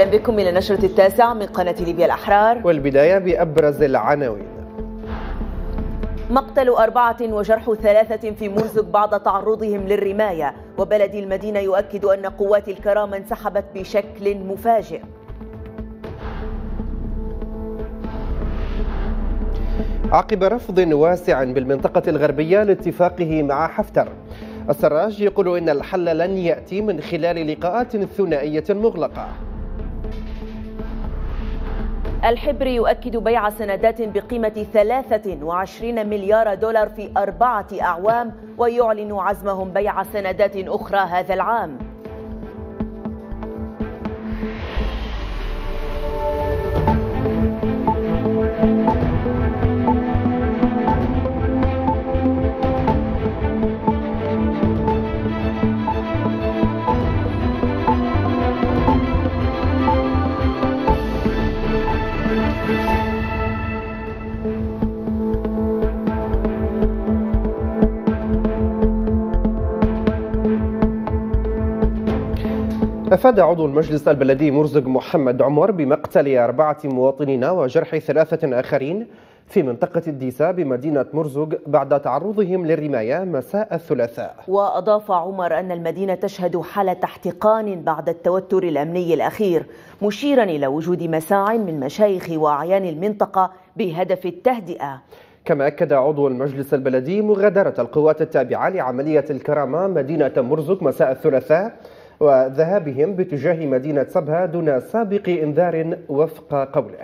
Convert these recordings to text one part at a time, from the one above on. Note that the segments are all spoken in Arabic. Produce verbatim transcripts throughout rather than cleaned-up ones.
بكم إلى نشرة التاسع من قناة ليبيا الأحرار، والبداية بأبرز العناوين. مقتل أربعة وجرح ثلاثة في مرزق بعد تعرضهم للرماية، وبلد المدينة يؤكد أن قوات الكرامة انسحبت بشكل مفاجئ. عقب رفض واسع بالمنطقة الغربية لاتفاقه مع حفتر، السراج يقول إن الحل لن يأتي من خلال لقاءات ثنائية مغلقة. الحبر يؤكد بيع سندات بقيمة ثلاثة وعشرين مليار دولار في أربعة أعوام، ويعلن عزمهم بيع سندات أخرى هذا العام. أفاد عضو المجلس البلدي مرزق محمد عمر بمقتل أربعة مواطنين وجرح ثلاثة آخرين في منطقة الديسة بمدينة مرزق بعد تعرضهم للرماية مساء الثلاثاء. وأضاف عمر أن المدينة تشهد حالة احتقان بعد التوتر الأمني الأخير، مشيرا إلى وجود مساع من مشايخ وأعيان المنطقة بهدف التهدئة. كما أكد عضو المجلس البلدي مغادرة القوات التابعة لعملية الكرامة مدينة مرزق مساء الثلاثاء وذهابهم باتجاه مدينة سبها دون سابق إنذار وفق قوله.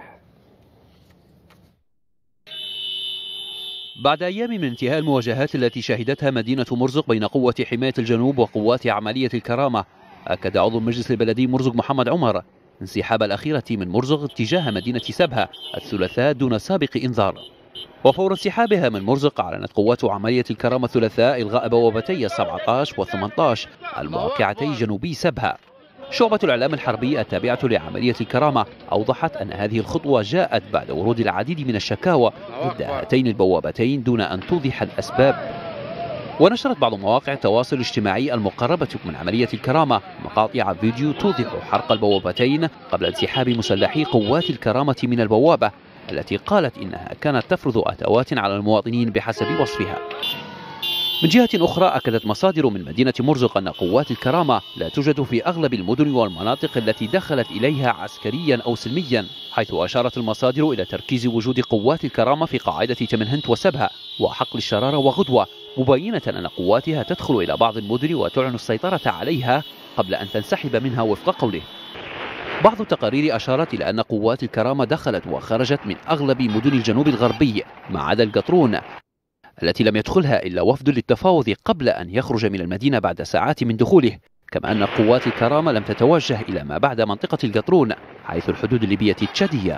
بعد أيام من انتهاء المواجهات التي شهدتها مدينة مرزق بين قوة حماية الجنوب وقوات عملية الكرامة، أكد عضو المجلس البلدي مرزق محمد عمر انسحاب الأخيرة من مرزق اتجاه مدينة سبها الثلاثاء دون سابق إنذار. وفور انسحابها من مرزق أعلنت قوات عملية الكرامة الثلاثاء إلغاء بوابتي سبعة عشر و ثمانية عشر المواقعتي جنوبي سبها. شعبة الإعلام الحربي التابعة لعملية الكرامة أوضحت أن هذه الخطوة جاءت بعد ورود العديد من الشكاوى ضد هاتين البوابتين دون أن توضح الأسباب. ونشرت بعض مواقع التواصل الاجتماعي المقربة من عملية الكرامة مقاطع فيديو توضح حرق البوابتين قبل انسحاب مسلحي قوات الكرامة من البوابة التي قالت إنها كانت تفرض أتوات على المواطنين بحسب وصفها. من جهة أخرى، أكدت مصادر من مدينة مرزق أن قوات الكرامة لا توجد في أغلب المدن والمناطق التي دخلت إليها عسكريا أو سلميا، حيث أشارت المصادر إلى تركيز وجود قوات الكرامة في قاعدة تمنهنت وسبها وحقل الشرارة وغدوة، مبينة أن قواتها تدخل إلى بعض المدن وتعلن السيطرة عليها قبل أن تنسحب منها وفق قوله. بعض التقارير أشارت إلى أن قوات الكرامة دخلت وخرجت من أغلب مدن الجنوب الغربي ما عدا القطرون التي لم يدخلها إلا وفد للتفاوض قبل أن يخرج من المدينة بعد ساعات من دخوله، كما أن قوات الكرامة لم تتوجه إلى ما بعد منطقة القطرون حيث الحدود الليبية التشادية.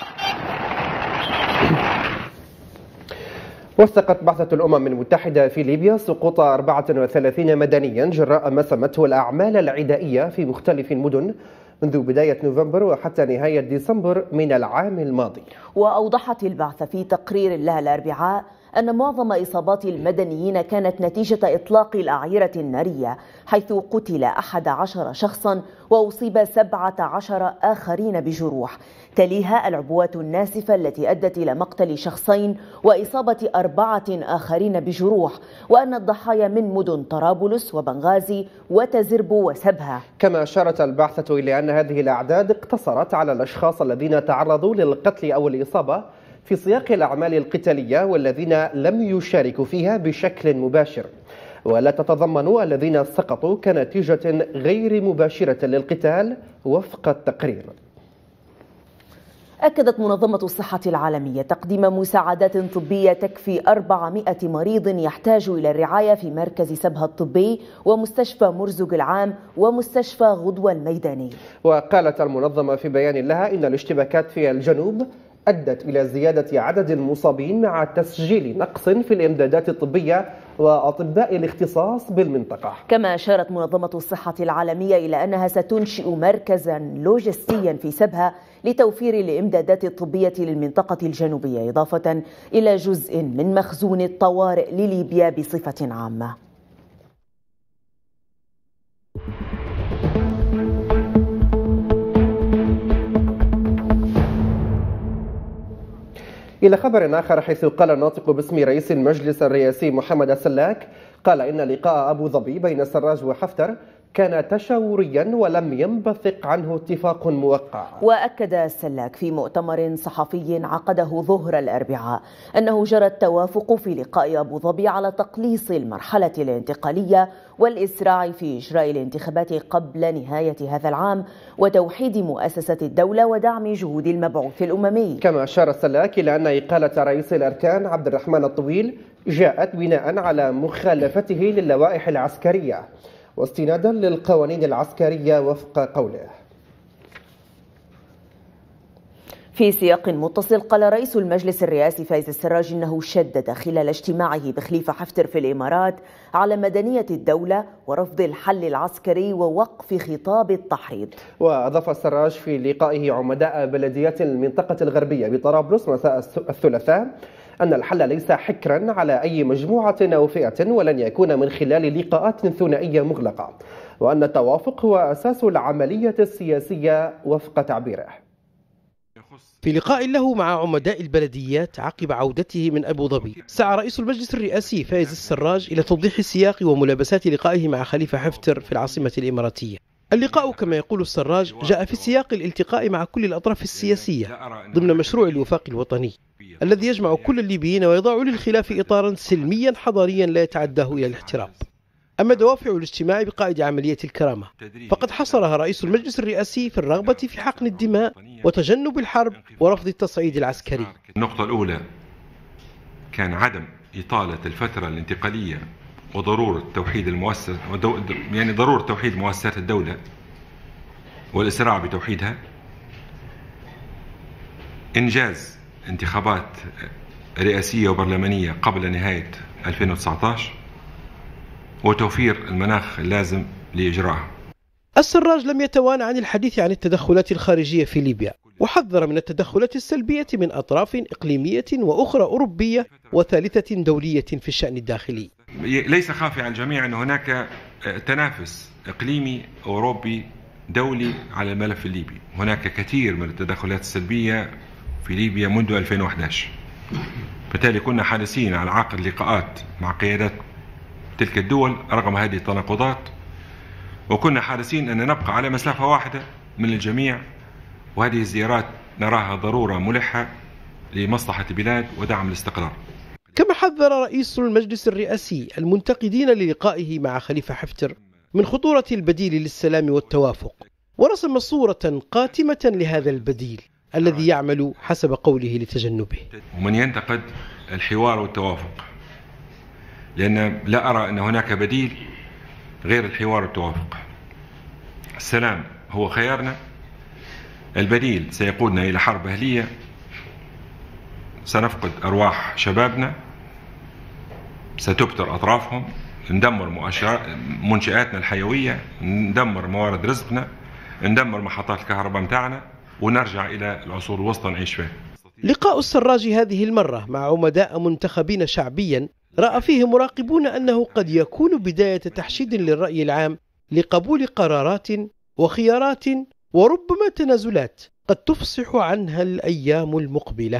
وثقت بعثة الأمم المتحدة في ليبيا سقوط أربعة وثلاثين مدنيا جراء ما سمته الأعمال العدائية في مختلف المدن منذ بداية نوفمبر وحتى نهاية ديسمبر من العام الماضي. وأوضحت البعثة في تقرير لها الأربعاء أن معظم إصابات المدنيين كانت نتيجة إطلاق الأعيرة النارية، حيث قتل أحد عشر شخصا وأصيب سبعة عشر آخرين بجروح، تليها العبوات الناسفة التي أدت إلى مقتل شخصين وإصابة أربعة آخرين بجروح، وأن الضحايا من مدن طرابلس وبنغازي وتزرب وسبها. كما أشارت البعثة إلى أن هذه الأعداد اقتصرت على الأشخاص الذين تعرضوا للقتل أو الإصابة في سياق الأعمال القتالية والذين لم يشاركوا فيها بشكل مباشر، ولا تتضمن الذين سقطوا كنتيجة غير مباشرة للقتال وفق التقرير. أكدت منظمة الصحة العالمية تقديم مساعدات طبية تكفي أربعمائة مريض يحتاج إلى الرعاية في مركز سبها الطبي ومستشفى مرزق العام ومستشفى غدوة الميداني. وقالت المنظمة في بيان لها إن الاشتباكات في الجنوب أدت إلى زيادة عدد المصابين مع تسجيل نقص في الإمدادات الطبية وأطباء الاختصاص بالمنطقة. كما أشارت منظمة الصحة العالمية إلى أنها ستنشئ مركزا لوجستيا في سبها لتوفير الإمدادات الطبية للمنطقة الجنوبية، إضافة إلى جزء من مخزون الطوارئ لليبيا بصفة عامة. إلى خبر آخر، حيث قال الناطق باسم رئيس المجلس الرئاسي محمد السلاك قال إن لقاء أبو ظبي بين السراج وحفتر كان تشاوريا ولم ينبثق عنه اتفاق موقع. وأكد السلاك في مؤتمر صحفي عقده ظهر الأربعاء أنه جرى التوافق في لقاء أبو ظبي على تقليص المرحلة الانتقالية والإسراع في إجراء الانتخابات قبل نهاية هذا العام وتوحيد مؤسسة الدولة ودعم جهود المبعوث الأممي. كما أشار السلاك إلى أن إقالة رئيس الأركان عبد الرحمن الطويل جاءت بناء على مخالفته للوائح العسكرية واستنادا للقوانين العسكرية وفق قوله. في سياق متصل، قال رئيس المجلس الرئاسي فايز السراج إنه شدد خلال اجتماعه بخليفة حفتر في الإمارات على مدنية الدولة ورفض الحل العسكري ووقف خطاب التحريض. وأضاف السراج في لقائه عمداء بلديات المنطقة الغربية بطرابلس مساء الثلاثاء أن الحل ليس حكرا على أي مجموعة أو فئة ولن يكون من خلال لقاءات ثنائية مغلقة، وأن التوافق هو أساس العملية السياسية وفق تعبيره. في لقاء له مع عمداء البلديات عقب عودته من أبو ظبي، سعى رئيس المجلس الرئاسي فايز السراج إلى توضيح سياق وملابسات لقائه مع خليفة حفتر في العاصمة الإماراتية. اللقاء كما يقول السراج جاء في سياق الالتقاء مع كل الأطراف السياسية ضمن مشروع الوفاق الوطني الذي يجمع كل الليبيين ويضع للخلاف إطارا سلميا حضاريا لا يتعداه إلى الاحترام. أما دوافع الاجتماع بقائد عملية الكرامة فقد حصرها رئيس المجلس الرئاسي في الرغبة في حقن الدماء وتجنب الحرب ورفض التصعيد العسكري. النقطة الأولى كان عدم إطالة الفترة الانتقالية وضرورة توحيد المؤسسة يعني ضرورة توحيد مؤسسات الدولة والإسراع بتوحيدها، إنجاز انتخابات رئاسية وبرلمانية قبل نهاية ألفين وتسعة عشر وتوفير المناخ اللازم لإجراءها. السراج لم يتوانى عن الحديث عن التدخلات الخارجية في ليبيا وحذر من التدخلات السلبية من أطراف إقليمية وأخرى أوروبية وثالثة دولية في الشأن الداخلي. ليس خافي على الجميع أن هناك تنافس إقليمي أوروبي دولي على الملف الليبي. هناك كثير من التدخلات السلبية في ليبيا منذ ألفين وأحد عشر، بالتالي كنا حريصين على عقد لقاءات مع قيادات تلك الدول رغم هذه التناقضات، وكنا حريصين أن نبقى على مسافة واحدة من الجميع، وهذه الزيارات نراها ضرورة ملحة لمصلحة البلاد ودعم الاستقرار. كما حذر رئيس المجلس الرئاسي المنتقدين للقائه مع خليفة حفتر من خطورة البديل للسلام والتوافق، ورسم صورة قاتمة لهذا البديل الذي يعمل حسب قوله لتجنبه. ومن ينتقد الحوار والتوافق، لأن لا أرى أن هناك بديل غير الحوار والتوافق. السلام هو خيارنا، البديل سيقودنا إلى حرب أهلية، سنفقد أرواح شبابنا، ستبتر أطرافهم، ندمر منشآتنا الحيوية، ندمر موارد رزقنا، ندمر محطات الكهرباء متاعنا، ونرجع إلى العصور الوسطى نعيش فيها. لقاء السراج هذه المرة مع عمداء منتخبين شعبيا رأى فيه مراقبون أنه قد يكون بداية تحشيد للرأي العام لقبول قرارات وخيارات وربما تنازلات قد تفصح عنها الأيام المقبلة.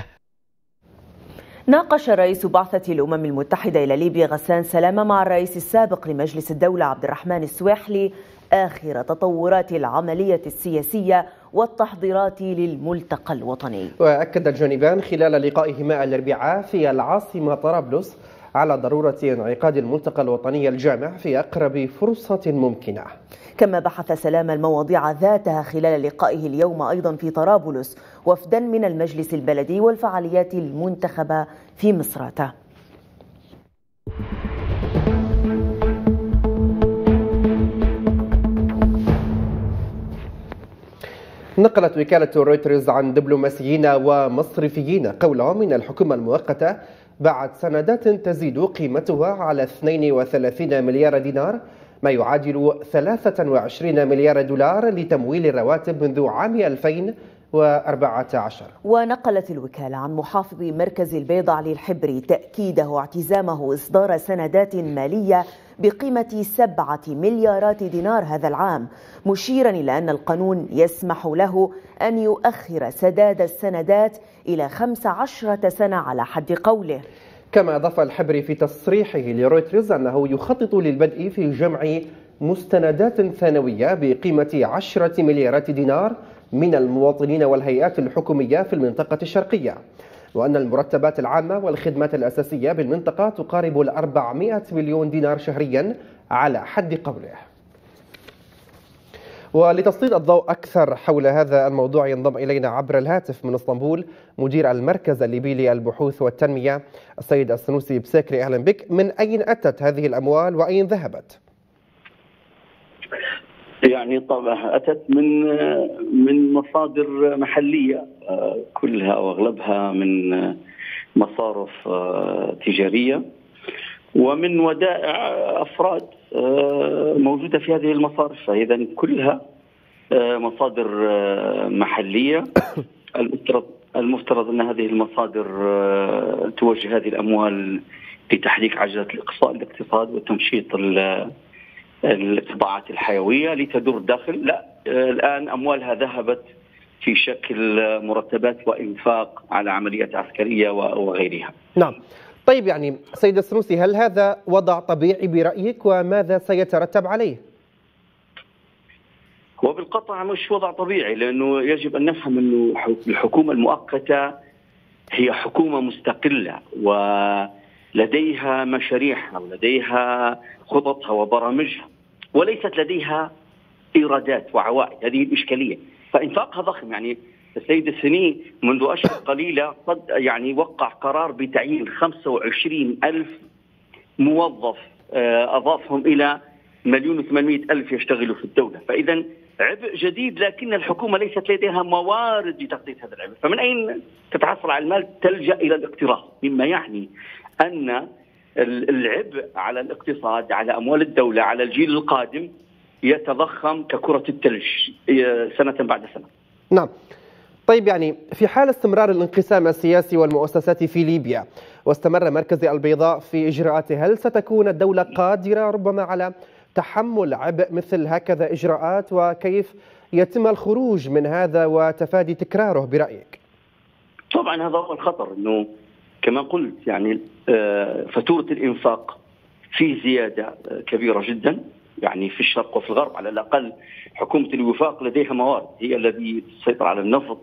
ناقش رئيس بعثة الأمم المتحدة إلى ليبيا غسان سلامة مع الرئيس السابق لمجلس الدولة عبد الرحمن السواحلي آخر تطورات العملية السياسية والتحضيرات للملتقى الوطني. وأكد الجانبان خلال لقائهما الأربعاء في العاصمة طرابلس على ضرورة انعقاد الملتقى الوطني الجامع في أقرب فرصة ممكنة. كما بحث سلام المواضيع ذاتها خلال لقائه اليوم أيضا في طرابلس وفدا من المجلس البلدي والفعاليات المنتخبة في مصراتة. نقلت وكالة رويترز عن دبلوماسيين ومصرفيين قولهم من الحكومة المؤقتة بعد سندات تزيد قيمتها على اثنين وثلاثين مليار دينار، ما يعادل ثلاثة وعشرين مليار دولار لتمويل الرواتب منذ عام ألفين وأربعة عشر. ونقلت الوكالة عن محافظ مركز البيض علي الحبري تأكيده اعتزامه إصدار سندات مالية بقيمة سبعة مليارات دينار هذا العام، مشيرا إلى أن القانون يسمح له أن يؤخر سداد السندات إلى خمس عشرة سنة على حد قوله. كما أضاف الحبري في تصريحه لرويترز أنه يخطط للبدء في جمع مستندات ثانوية بقيمة عشرة مليارات دينار من المواطنين والهيئات الحكومية في المنطقة الشرقية، وأن المرتبات العامة والخدمات الأساسية بالمنطقة تقارب الأربعمائة مليون دينار شهريا على حد قوله. ولتسليط الضوء أكثر حول هذا الموضوع ينضم إلينا عبر الهاتف من اسطنبول مدير المركز الليبي للبحوث والتنمية السيد السنوسي بساكري. أهلا بك. من أين أتت هذه الأموال وأين ذهبت؟ يعني طبعا أتت من من مصادر محلية كلها أو أغلبها من مصارف تجارية ومن ودائع أفراد موجودة في هذه المصارف، فإذا كلها مصادر محلية. المفترض المفترض أن هذه المصادر توجه هذه الأموال لتحريك عجلة الإقصاء الاقتصاد وتنشيط القطاعات الحيوية لتدور داخل. لا، الآن أموالها ذهبت في شكل مرتبات وإنفاق على عمليات عسكرية وغيرها. نعم. طيب، يعني سيد السنوسي، هل هذا وضع طبيعي برأيك وماذا سيترتب عليه؟ هو بالقطع مش وضع طبيعي، لأنه يجب أن نفهم أنه الحكومة المؤقتة هي حكومة مستقلة ولديها مشاريعها ولديها خططها وبرامجها، وليست لديها إيرادات وعوائد. هذه الإشكالية. فإنفاقها ضخم. يعني السيد السني منذ أشهر قليلة قد يعني وقع قرار بتعيين خمسة وعشرين ألف موظف أضافهم إلى مليون وثمانمائة ألف يشتغلوا في الدولة. فإذا عبء جديد، لكن الحكومة ليست لديها موارد لتغطية هذا العبء. فمن أين تتحصل على المال؟ تلجأ إلى الاقتراض، مما يعني أن العبء على الاقتصاد، على أموال الدولة، على الجيل القادم يتضخم ككرة الثلج سنة بعد سنة. نعم. طيب، يعني في حال استمرار الانقسام السياسي والمؤسساتي في ليبيا واستمر مركز البيضاء في إجراءاته، هل ستكون الدولة قادرة ربما على تحمل عبء مثل هكذا إجراءات؟ وكيف يتم الخروج من هذا وتفادي تكراره برأيك؟ طبعا هذا هو الخطر، أنه كما قلت يعني فاتورة الإنفاق في زيادة كبيرة جدا، يعني في الشرق وفي الغرب. على الأقل حكومة الوفاق لديها موارد، هي التي تسيطر على النفط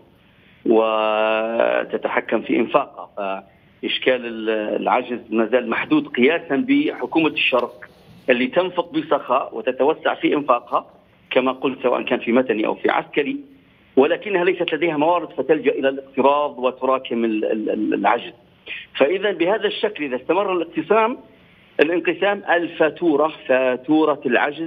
وتتحكم في إنفاقها، فإشكال العجز ما زال محدود قياسا بحكومة الشرق اللي تنفق بسخاء وتتوسع في إنفاقها كما قلت، سواء كان في مدني أو في عسكري، ولكنها ليست لديها موارد فتلجأ إلى الاقتراض وتراكم العجز. فإذا بهذا الشكل إذا استمر الاقتسام الانقسام الفاتورة فاتورة العجز،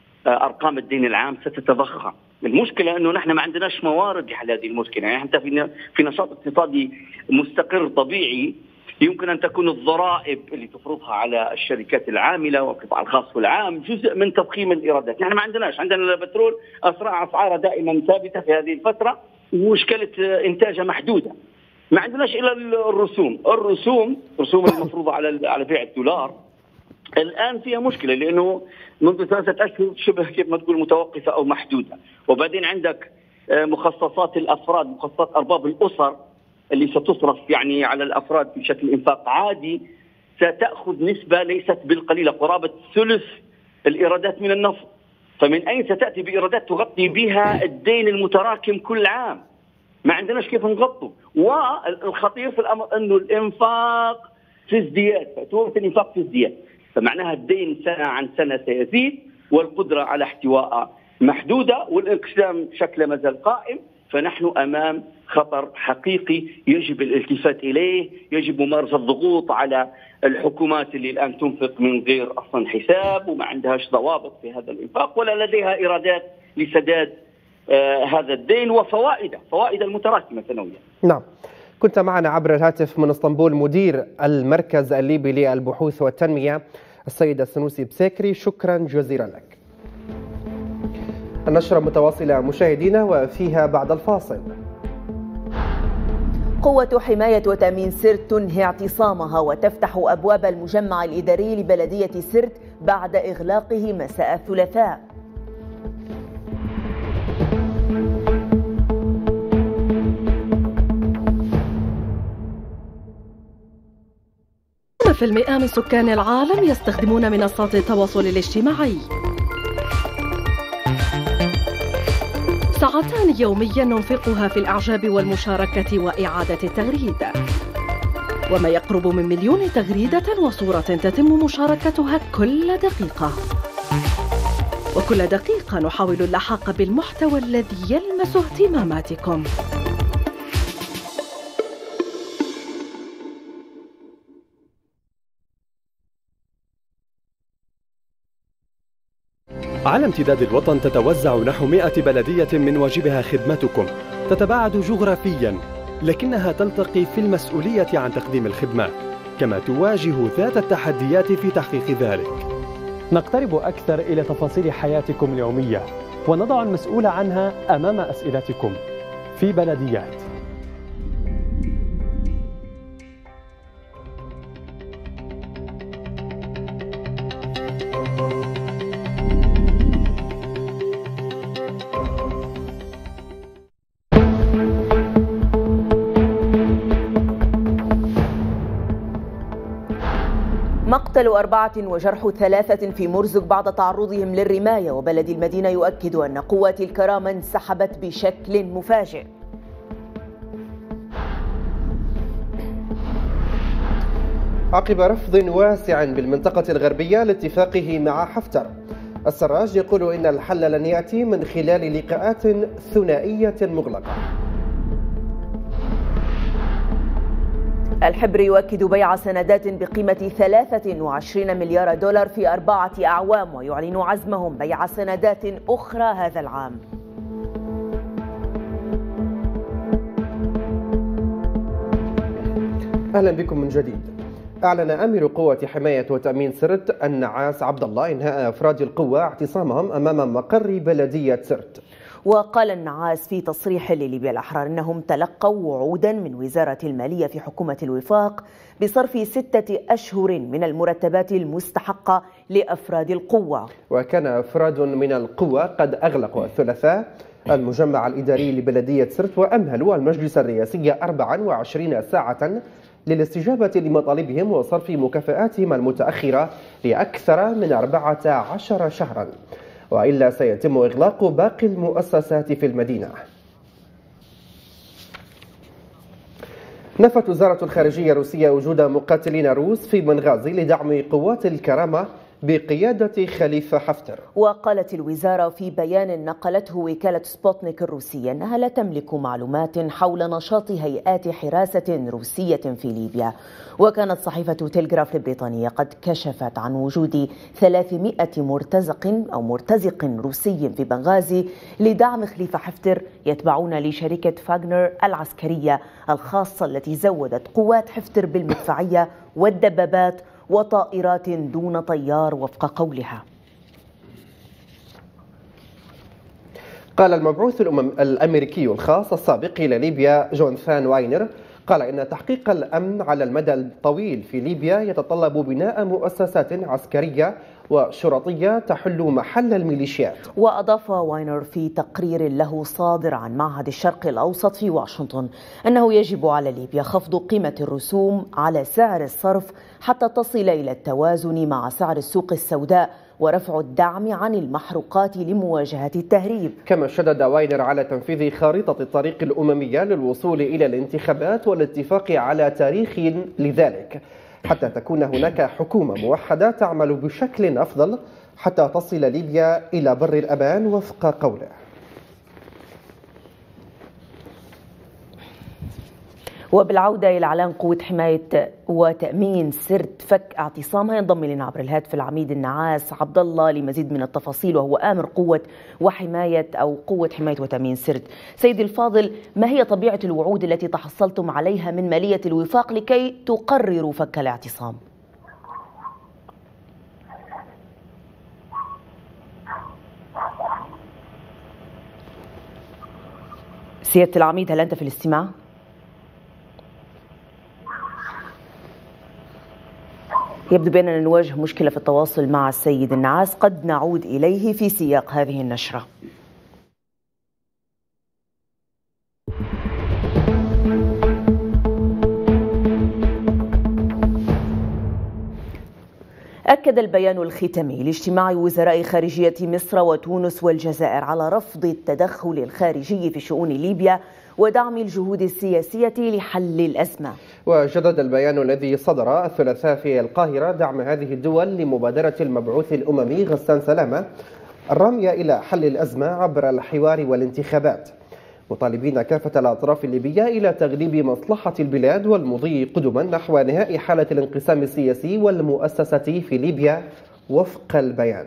أرقام الدين العام ستتضخم. المشكلة أنه نحن ما عندناش موارد لحل هذه المشكلة. يعني أنت في نشاط اقتصادي مستقر طبيعي يمكن أن تكون الضرائب اللي تفرضها على الشركات العاملة والقطاع الخاص والعام جزء من تضخيم الإيرادات. نحن ما عندناش عندنا البترول أسرع أسعاره دائما ثابتة في هذه الفترة ومشكلة إنتاجها محدودة. ما عندناش إلا الرسوم الرسوم رسوم المفروضة على على بيع الدولار الآن فيها مشكلة، لأنه منذ ثلاثة أشهر شبه كيف ما تقول متوقفة أو محدودة. وبعدين عندك مخصصات الأفراد، مخصصات أرباب الأسر اللي ستصرف يعني على الأفراد بشكل إنفاق عادي، ستأخذ نسبة ليست بالقليلة قرابة ثلث الإيرادات من النفط. فمن أين ستأتي بإيرادات تغطي بها الدين المتراكم كل عام؟ ما عندناش كيف نغطه. والخطير في الأمر أنه الإنفاق في ازدياد، فاتورة الإنفاق في ازدياد، فمعناها الدين سنة عن سنة سيزيد والقدرة على احتوائه محدودة والانقسام شكله ما زال قائم. فنحن أمام خطر حقيقي يجب الالتفات إليه، يجب ممارسة الضغوط على الحكومات اللي الآن تنفق من غير أصلا حساب وما عندهاش ضوابط في هذا الإنفاق ولا لديها إيرادات لسداد آه هذا الدين وفوائده فوائد المتراكمة سنويا. نعم. كنت معنا عبر الهاتف من اسطنبول مدير المركز الليبي للبحوث والتنمية السيد السنوسي بساكري، شكرا جزيلا لك. النشرة متواصلة مشاهدينا وفيها بعد الفاصل. قوة حماية وتأمين سرت تنهي اعتصامها وتفتح أبواب المجمع الإداري لبلدية سرت بعد إغلاقه مساء الثلاثاء. في المئة من سكان العالم يستخدمون منصات التواصل الاجتماعي. ساعتان يوميا ننفقها في الإعجاب والمشاركة وإعادة التغريدة، وما يقرب من مليون تغريدة وصورة تتم مشاركتها كل دقيقة، وكل دقيقة نحاول اللحاق بالمحتوى الذي يلمس اهتماماتكم. على امتداد الوطن تتوزع نحو مئة بلدية من واجبها خدمتكم. تتباعد جغرافياً، لكنها تلتقي في المسؤولية عن تقديم الخدمات، كما تواجه ذات التحديات في تحقيق ذلك. نقترب أكثر إلى تفاصيل حياتكم اليومية ونضع المسؤول عنها أمام أسئلتكم في بلديات. مقتل أربعة وجرح ثلاثة في مرزق بعد تعرضهم للرماية، وبلد المدينة يؤكد أن قوات الكرامة انسحبت بشكل مفاجئ. عقب رفض واسع بالمنطقة الغربية لاتفاقه مع حفتر، السراج يقول إن الحل لن يأتي من خلال لقاءات ثنائية مغلقة. الحبر يؤكد بيع سندات بقيمة ثلاثة وعشرين مليار دولار في أربعة أعوام، ويعلن عزمهم بيع سندات أخرى هذا العام. أهلا بكم من جديد. أعلن أمير قوة حماية وتأمين سرت النعاس عبد الله إنهاء أفراد القوة اعتصامهم أمام مقر بلدية سرت. وقال النعاس في تصريح لليبيا الأحرار أنهم تلقوا وعودا من وزارة المالية في حكومة الوفاق بصرف ستة أشهر من المرتبات المستحقة لأفراد القوة. وكان أفراد من القوة قد أغلقوا الثلاثاء المجمع الإداري لبلدية سرت وأمهلوا المجلس الرئاسي أربع وعشرين ساعة للاستجابة لمطالبهم وصرف مكافآتهم المتأخرة لأكثر من أربعة عشر شهرا، وإلا سيتم إغلاق باقي المؤسسات في المدينة. نفت وزارة الخارجية الروسية وجود مقاتلين روس في بنغازي لدعم قوات الكرامة بقيادة خليفة حفتر. وقالت الوزارة في بيان نقلته وكالة سبوتنيك الروسية أنها لا تملك معلومات حول نشاط هيئات حراسة روسية في ليبيا. وكانت صحيفة تيلغراف البريطانية قد كشفت عن وجود ثلاثمائة مرتزق أو مرتزق روسي في بنغازي لدعم خليفة حفتر يتبعون لشركة فاغنر العسكرية الخاصة التي زودت قوات حفتر بالمدفعية والدبابات وطائرات دون طيار وفق قولها. قال المبعوث الأمريكي الخاص السابق إلى ليبيا جوناثان واينر قال إن تحقيق الأمن على المدى الطويل في ليبيا يتطلب بناء مؤسسات عسكرية وشرطية تحل محل الميليشيات. وأضاف واينر في تقرير له صادر عن معهد الشرق الأوسط في واشنطن أنه يجب على ليبيا خفض قيمة الرسوم على سعر الصرف حتى تصل إلى التوازن مع سعر السوق السوداء ورفع الدعم عن المحروقات لمواجهة التهريب. كما شدد واينر على تنفيذ خارطة الطريق الأممية للوصول إلى الانتخابات والاتفاق على تاريخ لذلك حتى تكون هناك حكومة موحدة تعمل بشكل أفضل حتى تصل ليبيا إلى بر الأمان وفق قوله. وبالعودة إلى إعلان قوة حماية وتأمين سرت فك اعتصامها، ينضم لنا عبر الهاتف العميد النعاس عبد الله لمزيد من التفاصيل، وهو آمر قوة وحماية أو قوة حماية وتأمين سرت. سيدي الفاضل، ما هي طبيعة الوعود التي تحصلتم عليها من مالية الوفاق لكي تقرروا فك الاعتصام؟ سيادة العميد، هل أنت في الاستماع؟ يبدو بأننا نواجه مشكلة في التواصل مع السيد النعاس، قد نعود إليه في سياق هذه النشرة. أكد البيان الختامي لاجتماع وزراء خارجية مصر وتونس والجزائر على رفض التدخل الخارجي في شؤون ليبيا ودعم الجهود السياسية لحل الأزمة. وجدد البيان الذي صدر الثلاثاء في القاهرة دعم هذه الدول لمبادرة المبعوث الأممي غسان سلامة الرامية إلى حل الأزمة عبر الحوار والانتخابات، مطالبين كافة الأطراف الليبية إلى تغليب مصلحة البلاد والمضي قدما نحو نهاء حالة الانقسام السياسي والمؤسساتي في ليبيا وفق البيان.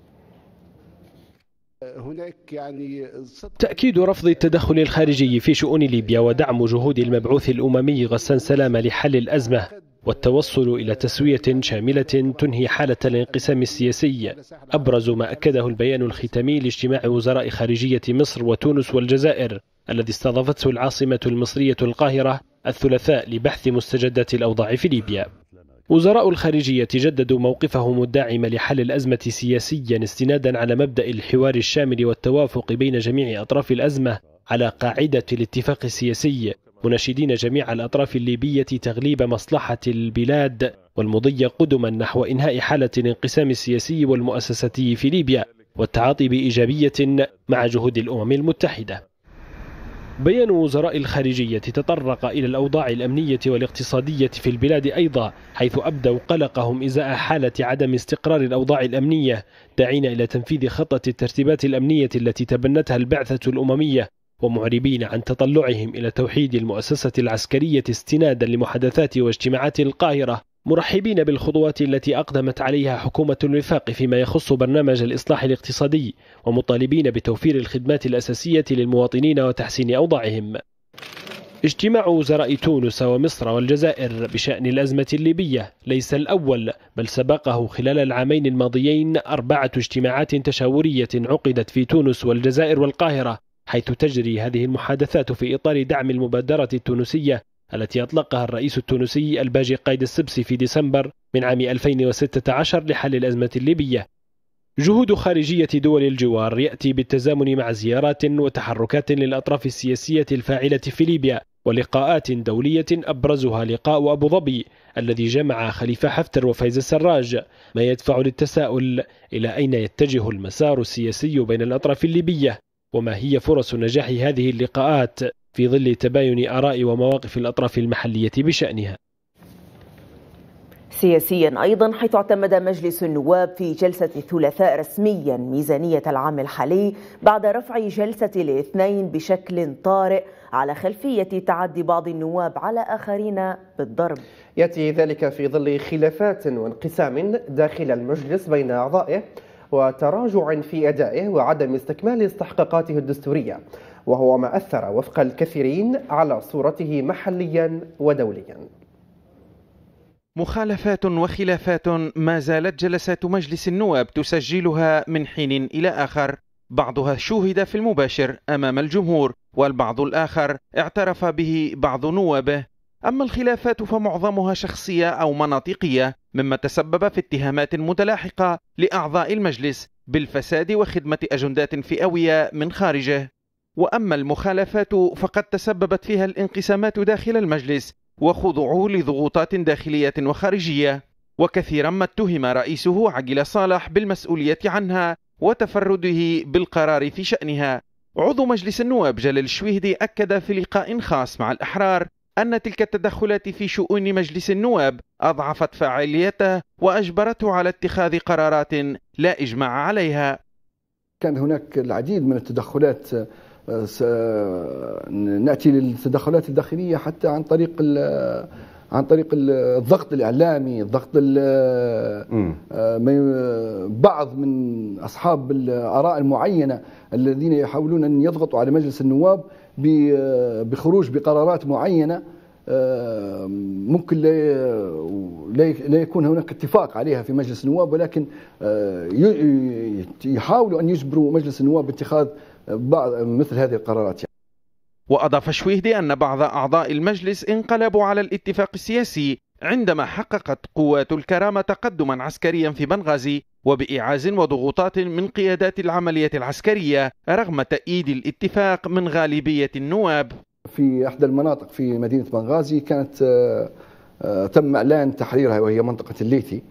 هناك يعني تأكيد رفض التدخل الخارجي في شؤون ليبيا ودعم جهود المبعوث الأممي غسان سلامة لحل الأزمة والتوصل إلى تسوية شاملة تنهي حالة الانقسام السياسي أبرز ما أكده البيان الختامي لاجتماع وزراء خارجية مصر وتونس والجزائر الذي استضافته العاصمة المصرية القاهرة الثلاثاء لبحث مستجدات الأوضاع في ليبيا. وزراء الخارجية جددوا موقفهم الداعم لحل الأزمة سياسيا استنادا على مبدأ الحوار الشامل والتوافق بين جميع أطراف الأزمة على قاعدة الاتفاق السياسي، مناشدين جميع الأطراف الليبية تغليب مصلحة البلاد والمضي قدما نحو إنهاء حالة الانقسام السياسي والمؤسساتي في ليبيا والتعاطي بإيجابية مع جهود الأمم المتحدة. بيان وزراء الخارجية تطرق إلى الأوضاع الأمنية والاقتصادية في البلاد أيضا، حيث أبدوا قلقهم إزاء حالة عدم استقرار الأوضاع الأمنية، داعين إلى تنفيذ خطة الترتيبات الأمنية التي تبنتها البعثة الأممية، ومعربين عن تطلعهم إلى توحيد المؤسسة العسكرية استنادا لمحادثات واجتماعات القاهرة، مرحبين بالخطوات التي أقدمت عليها حكومة الوفاق فيما يخص برنامج الإصلاح الاقتصادي، ومطالبين بتوفير الخدمات الأساسية للمواطنين وتحسين أوضاعهم. اجتماع وزراء تونس ومصر والجزائر بشأن الأزمة الليبية ليس الأول، بل سبقه خلال العامين الماضيين أربعة اجتماعات تشاورية عقدت في تونس والجزائر والقاهرة، حيث تجري هذه المحادثات في إطار دعم المبادرة التونسية التي أطلقها الرئيس التونسي الباجي قايد السبسي في ديسمبر من عام ألفين وستة عشر لحل الأزمة الليبية. جهود خارجية دول الجوار يأتي بالتزامن مع زيارات وتحركات للأطراف السياسية الفاعلة في ليبيا ولقاءات دولية أبرزها لقاء أبو ظبي الذي جمع خليفة حفتر وفايز السراج، ما يدفع للتساؤل إلى أين يتجه المسار السياسي بين الأطراف الليبية، وما هي فرص نجاح هذه اللقاءات في ظل تباين آراء ومواقف الأطراف المحلية بشأنها. سياسيا أيضا، حيث اعتمد مجلس النواب في جلسة الثلاثاء رسميا ميزانية العام الحالي بعد رفع جلسة الاثنين بشكل طارئ على خلفية تعدي بعض النواب على آخرين بالضرب. يأتي ذلك في ظل خلافات وانقسام داخل المجلس بين أعضائه وتراجع في أدائه وعدم استكمال استحقاقاته الدستورية، وهو ما أثر وفق الكثيرين على صورته محليا ودوليا. مخالفات وخلافات ما زالت جلسات مجلس النواب تسجلها من حين إلى آخر، بعضها شوهد في المباشر أمام الجمهور، والبعض الآخر اعترف به بعض نوابه. أما الخلافات فمعظمها شخصية أو مناطقية، مما تسبب في اتهامات متلاحقة لأعضاء المجلس بالفساد وخدمة أجندات فئوية من خارجه. وأما المخالفات فقد تسببت فيها الانقسامات داخل المجلس وخضوعه لضغوطات داخلية وخارجية، وكثيرا ما اتهم رئيسه عقيل صالح بالمسؤولية عنها وتفرده بالقرار في شأنها. عضو مجلس النواب جلال الشويهدي أكد في لقاء خاص مع الأحرار أن تلك التدخلات في شؤون مجلس النواب أضعفت فاعليته وأجبرته على اتخاذ قرارات لا إجماع عليها. كان هناك العديد من التدخلات، نأتي للتدخلات الداخلية حتى عن طريق عن طريق الضغط الإعلامي، الضغط بعض من أصحاب الآراء المعينة الذين يحاولون أن يضغطوا على مجلس النواب بخروج بقرارات معينة ممكن لا يكون هناك اتفاق عليها في مجلس النواب، ولكن يحاولوا أن يجبروا مجلس النواب باتخاذ بعض مثل هذه القرارات. وأضاف شويهدي أن بعض أعضاء المجلس انقلبوا على الاتفاق السياسي عندما حققت قوات الكرامة تقدما عسكريا في بنغازي وبإيعاز وضغوطات من قيادات العملية العسكرية رغم تأييد الاتفاق من غالبية النواب. في إحدى المناطق في مدينة بنغازي كانت تم إعلان تحريرها وهي منطقة الليثي،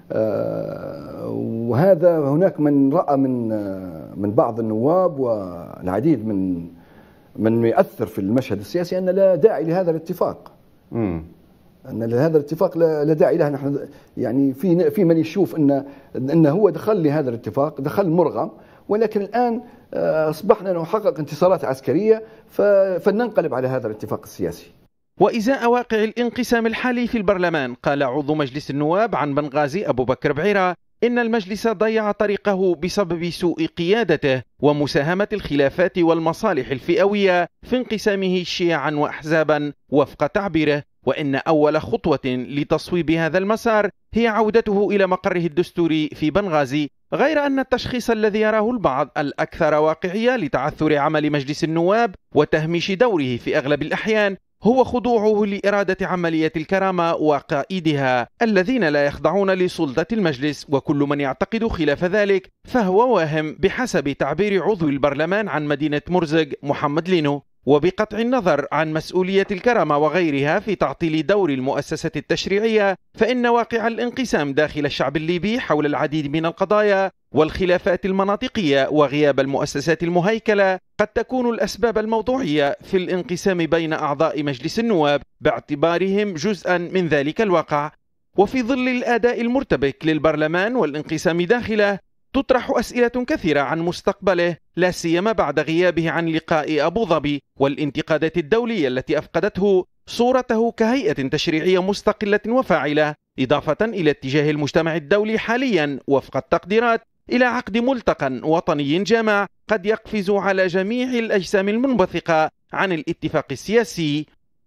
وهذا هناك من رأى من من بعض النواب والعديد من من يؤثر في المشهد السياسي أن لا داعي لهذا الاتفاق. امم ان هذا الاتفاق لا داعي له. نحن يعني في في من يشوف ان ان هو دخل لهذا الاتفاق، دخل مرغم، ولكن الان اصبحنا نحقق انتصارات عسكريه فلننقلب على هذا الاتفاق السياسي. وإزاء واقع الانقسام الحالي في البرلمان، قال عضو مجلس النواب عن بنغازي أبو بكر بعيرة إن المجلس ضيع طريقه بسبب سوء قيادته ومساهمة الخلافات والمصالح الفئوية في انقسامه شيعا وأحزابا وفق تعبيره، وإن أول خطوة لتصويب هذا المسار هي عودته إلى مقره الدستوري في بنغازي، غير أن التشخيص الذي يراه البعض الأكثر واقعية لتعثر عمل مجلس النواب وتهميش دوره في أغلب الأحيان هو خضوعه لإرادة عملية الكرامة وقائدها الذين لا يخضعون لسلطة المجلس، وكل من يعتقد خلاف ذلك فهو واهم بحسب تعبير عضو البرلمان عن مدينة مرزق محمد لينو. وبقطع النظر عن مسؤولية الكرامة وغيرها في تعطيل دور المؤسسة التشريعية، فإن واقع الانقسام داخل الشعب الليبي حول العديد من القضايا والخلافات المناطقية وغياب المؤسسات المهيكلة قد تكون الأسباب الموضوعية في الانقسام بين أعضاء مجلس النواب باعتبارهم جزءا من ذلك الواقع. وفي ظل الأداء المرتبك للبرلمان والانقسام داخله تطرح أسئلة كثيرة عن مستقبله، لا سيما بعد غيابه عن لقاء أبو ظبي والانتقادات الدولية التي أفقدته صورته كهيئة تشريعية مستقلة وفاعلة، إضافة إلى اتجاه المجتمع الدولي حاليا وفق التقديرات إلى عقد ملتقى وطني جامع قد يقفز على جميع الأجسام المنبثقة عن الاتفاق السياسي.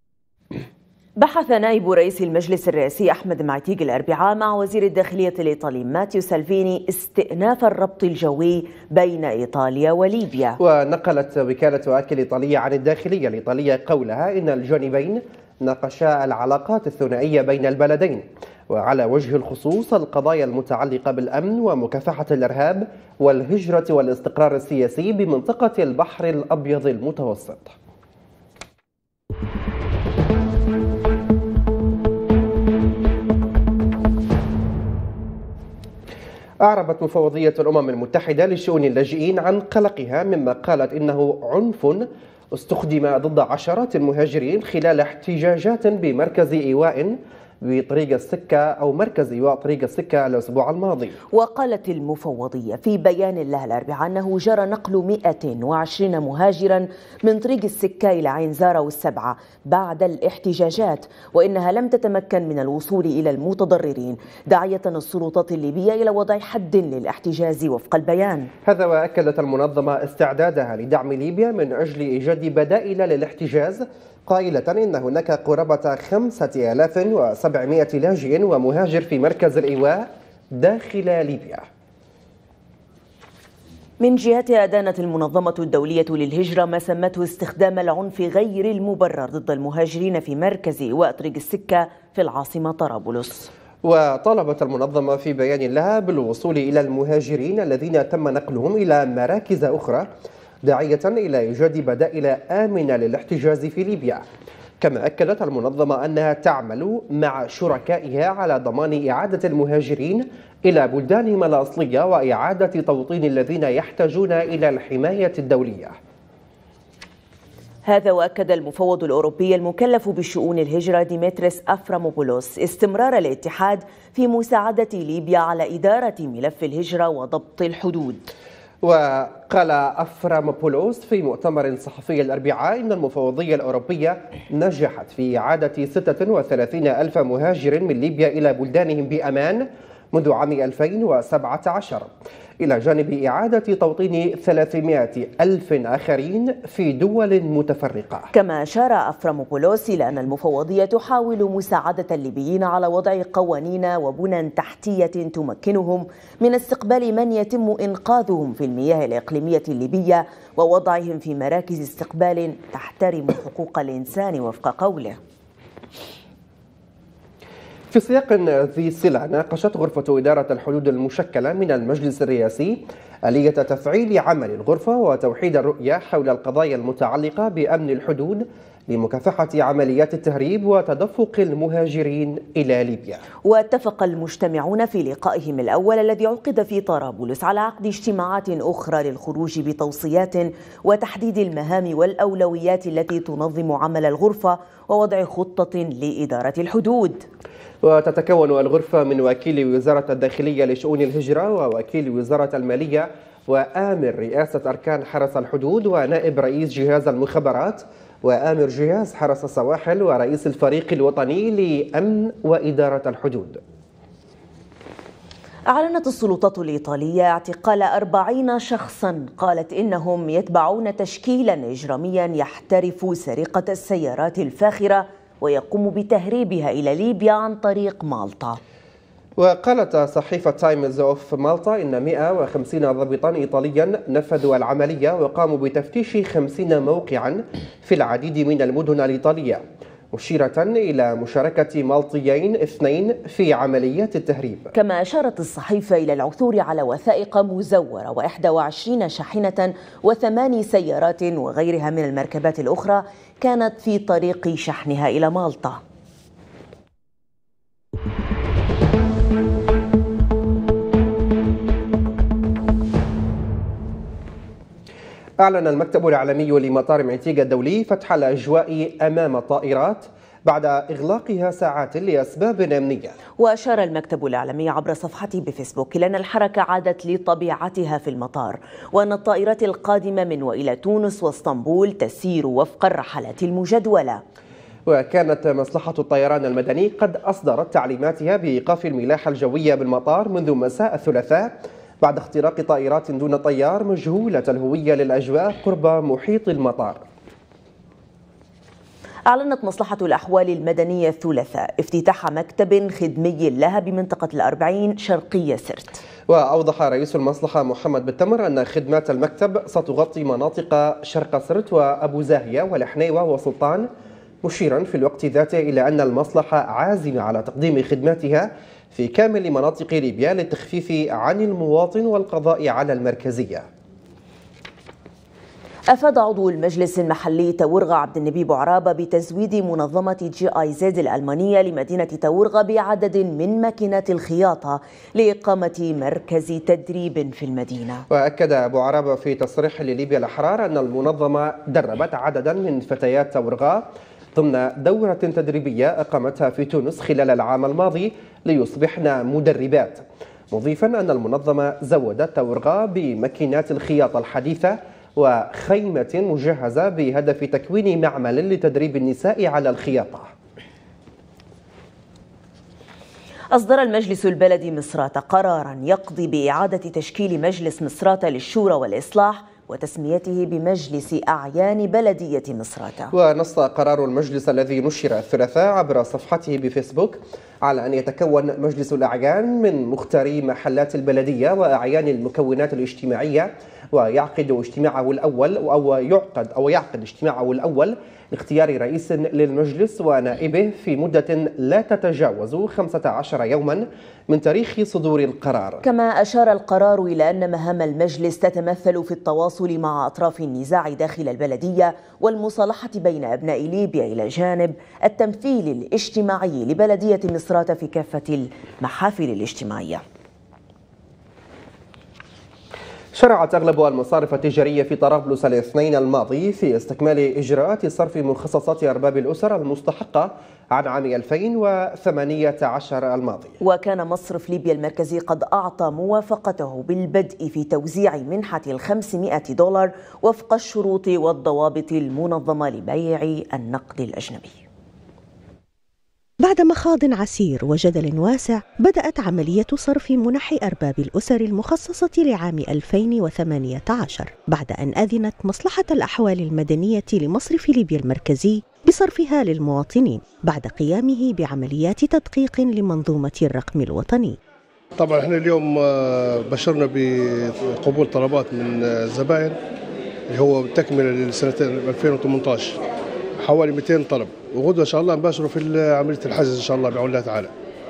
بحث نائب رئيس المجلس الرئاسي أحمد معتيق الأربعاء مع وزير الداخلية الإيطالي ماتيو سالفيني استئناف الربط الجوي بين إيطاليا وليبيا. ونقلت وكالة أكل إيطالية عن الداخلية الإيطالية قولها إن الجانبين ناقشا العلاقات الثنائية بين البلدين، وعلى وجه الخصوص القضايا المتعلقة بالأمن ومكافحة الإرهاب والهجرة والاستقرار السياسي بمنطقة البحر الأبيض المتوسط. أعربت مفوضية الأمم المتحدة لشؤون اللاجئين عن قلقها مما قالت إنه عنف استخدم ضد عشرات المهاجرين خلال احتجاجات بمركز إيواء بطريق السكة أو مركز إيواء طريق السكة الأسبوع الماضي. وقالت المفوضية في بيان لها الأربعاء أنه جرى نقل مئة وعشرين مهاجرا من طريق السكة إلى عين زارة والسبعة بعد الاحتجاجات، وإنها لم تتمكن من الوصول إلى المتضررين، داعية السلطات الليبية إلى وضع حد للاحتجاز وفق البيان. هذا وأكدت المنظمة استعدادها لدعم ليبيا من أجل إيجاد بدائل للاحتجاز، قائلة إن هناك قرابة خمسة آلاف وسبعمائة لاجئ ومهاجر في مركز الإيواء داخل ليبيا. من جهتها أدانت المنظمة الدولية للهجرة ما سمته استخدام العنف غير المبرر ضد المهاجرين في مركز إيواء طريق السكة في العاصمة طرابلس. وطالبت المنظمة في بيان لها بالوصول إلى المهاجرين الذين تم نقلهم إلى مراكز أخرى، داعية إلى إيجاد بدائل آمنة للاحتجاز في ليبيا. كما أكدت المنظمة أنها تعمل مع شركائها على ضمان إعادة المهاجرين إلى بلدانهم الأصلية وإعادة توطين الذين يحتاجون إلى الحماية الدولية. هذا وأكد المفوض الأوروبي المكلف بشؤون الهجرة ديمتريس أفراموبولوس استمرار الاتحاد في مساعدة ليبيا على إدارة ملف الهجرة وضبط الحدود. وقال أفراموبولوس في مؤتمر صحفي الأربعاء إن المفوضية الأوروبية نجحت في إعادة ستة وثلاثين ألف مهاجر من ليبيا إلى بلدانهم بأمان منذ عام ألفين وسبعة عشر، إلى جانب إعادة توطين ثلاثمائة ألف آخرين في دول متفرقة. كما أشار أفراموبولوس إلى أن المفوضية تحاول مساعدة الليبيين على وضع قوانين وبنى تحتية تمكنهم من استقبال من يتم إنقاذهم في المياه الإقليمية الليبية ووضعهم في مراكز استقبال تحترم حقوق الإنسان وفق قوله. في سياق ذي صلة ناقشت غرفة إدارة الحدود المشكلة من المجلس الرئاسي آلية تفعيل عمل الغرفة وتوحيد الرؤية حول القضايا المتعلقة بأمن الحدود لمكافحة عمليات التهريب وتدفق المهاجرين إلى ليبيا. واتفق المجتمعون في لقائهم الأول الذي عقد في طرابلس على عقد اجتماعات أخرى للخروج بتوصيات وتحديد المهام والأولويات التي تنظم عمل الغرفة ووضع خطة لإدارة الحدود. وتتكون الغرفة من وكيل وزارة الداخلية لشؤون الهجرة ووكيل وزارة المالية وآمر رئاسة أركان حرس الحدود ونائب رئيس جهاز المخابرات وآمر جهاز حرس السواحل ورئيس الفريق الوطني لأمن وإدارة الحدود. أعلنت السلطات الإيطالية اعتقال أربعين شخصا قالت إنهم يتبعون تشكيلا إجراميا يحترف سرقة السيارات الفاخرة ويقوم بتهريبها إلى ليبيا عن طريق مالطا. وقالت صحيفة تايمز أوف مالطا إن مئة وخمسين ضابطا إيطاليا نفذوا العملية وقاموا بتفتيش خمسين موقعا في العديد من المدن الإيطالية، مشيرة إلى مشاركة مالطيين اثنين في عمليات التهريب. كما أشارت الصحيفة إلى العثور على وثائق مزورة وإحدى وعشرين شاحنة وثماني سيارات وغيرها من المركبات الأخرى كانت في طريق شحنها إلى مالطا. أعلن المكتب الإعلامي لمطار معتيقة الدولي فتح الأجواء أمام الطائرات بعد إغلاقها ساعات لأسباب أمنية. وأشار المكتب الإعلامي عبر صفحته بفيسبوك إلى أن الحركة عادت لطبيعتها في المطار وأن الطائرات القادمة من وإلى تونس واسطنبول تسير وفق الرحلات المجدولة. وكانت مصلحة الطيران المدني قد أصدرت تعليماتها بإيقاف الملاحة الجوية بالمطار منذ مساء الثلاثاء بعد اختراق طائرات دون طيار مجهولة الهوية للأجواء قرب محيط المطار. أعلنت مصلحة الأحوال المدنية الثلاثاء افتتاح مكتب خدمي لها بمنطقة الأربعين شرقية سرت. وأوضح رئيس المصلحة محمد بالتمر أن خدمات المكتب ستغطي مناطق شرق سرت وأبو زاهية والحنيوة وسلطان، مشيرا في الوقت ذاته إلى أن المصلحة عازمة على تقديم خدماتها في كامل مناطق ليبيا للتخفيف عن المواطن والقضاء على المركزية. أفاد عضو المجلس المحلي تورغة عبد النبي بوعرابة بتزويد منظمة جي آي زد الألمانية لمدينة تورغة بعدد من ماكينات الخياطة لإقامة مركز تدريب في المدينة. وأكد بوعرابة في تصريح لليبيا الأحرار أن المنظمة دربت عددا من فتيات تورغة ضمن دورة تدريبية أقامتها في تونس خلال العام الماضي ليصبحن مدربات، مضيفا أن المنظمة زودت تورغة بماكينات الخياطة الحديثة وخيمة مجهزة بهدف تكوين معمل لتدريب النساء على الخياطة. أصدر المجلس البلدي مصراتة قرارا يقضي بإعادة تشكيل مجلس مصراتة للشورى والإصلاح وتسميته بمجلس أعيان بلدية مصراتة. ونص قرار المجلس الذي نشر الثلاثاء عبر صفحته بفيسبوك على أن يتكون مجلس الأعيان من مختاري محلات البلدية وأعيان المكونات الاجتماعية، ويعقد اجتماعه الأول أو يعقد أو يعقد اجتماعه الأول لاختيار رئيس للمجلس ونائبه في مدة لا تتجاوز خمسة عشر يوما من تاريخ صدور القرار. كما أشار القرار إلى أن مهام المجلس تتمثل في التواصل مع أطراف النزاع داخل البلدية والمصالحة بين أبناء ليبيا إلى جانب التمثيل الاجتماعي لبلدية مصراتة في كافة المحافل الاجتماعية. شرعت أغلب المصارف التجارية في طرابلس الاثنين الماضي في استكمال إجراءات صرف مخصصات أرباب الأسر المستحقة عن عام ألفين وثمانية عشر الماضي. وكان مصرف ليبيا المركزي قد أعطى موافقته بالبدء في توزيع منحة الخمسمائة دولار وفق الشروط والضوابط المنظمة لبيع النقد الأجنبي. بعد مخاض عسير وجدل واسع بدأت عملية صرف منح أرباب الأسر المخصصة لعام ألفين وثمانية عشر بعد أن أذنت مصلحة الأحوال المدنية لمصرف ليبيا المركزي بصرفها للمواطنين بعد قيامه بعمليات تدقيق لمنظومة الرقم الوطني. طبعا احنا اليوم بشرنا بقبول طلبات من الزبائن اللي هو تكملة للسنة ألفين وثمانية عشر حوالي مئتين طلب، وغدوة إن شاء الله نباشروا في عملية الحجز إن شاء الله بعون الله تعالى.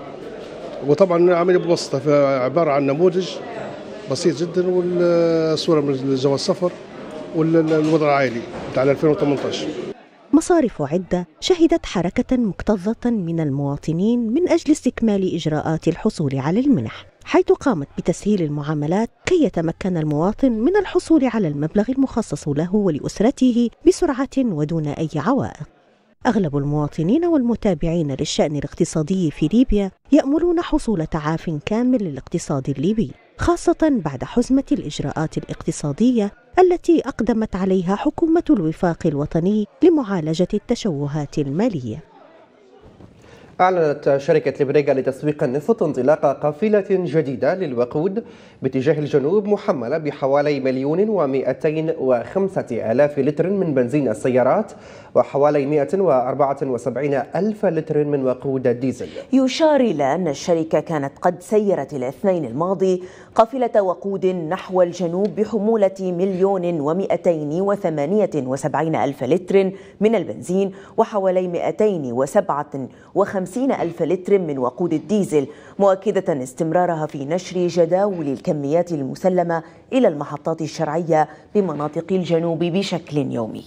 وطبعا عملية مبسطة، عبارة عن نموذج بسيط جدا والصورة من جواز السفر والوضع العائلي بتاع ألفين وثمانية عشر. مصارف عدة شهدت حركة مكتظة من المواطنين من أجل استكمال إجراءات الحصول على المنح، حيث قامت بتسهيل المعاملات كي يتمكن المواطن من الحصول على المبلغ المخصص له ولأسرته بسرعة ودون أي عوائق. أغلب المواطنين والمتابعين للشأن الاقتصادي في ليبيا يأملون حصول تعاف كامل للاقتصاد الليبي، خاصة بعد حزمة الإجراءات الاقتصادية التي أقدمت عليها حكومة الوفاق الوطني لمعالجة التشوهات المالية. أعلنت شركة ليبريغا لتسويق النفط انطلاق قافلة جديدة للوقود باتجاه الجنوب محملة بحوالي مليون ومئتين وخمسة آلاف لتر من بنزين السيارات وحوالي مئة وأربعة وسبعين ألف لتر من وقود الديزل. يشار إلى أن الشركة كانت قد سيرت الاثنين الماضي قافلة وقود نحو الجنوب بحمولة مليون ومئتين وثمانية وسبعين ألف لتر من البنزين وحوالي مئتين وسبعة وخمسين ألف لتر من وقود الديزل، مؤكدة استمرارها في نشر جداول الكميات المسلمة إلى المحطات الشرعية بمناطق الجنوب بشكل يومي.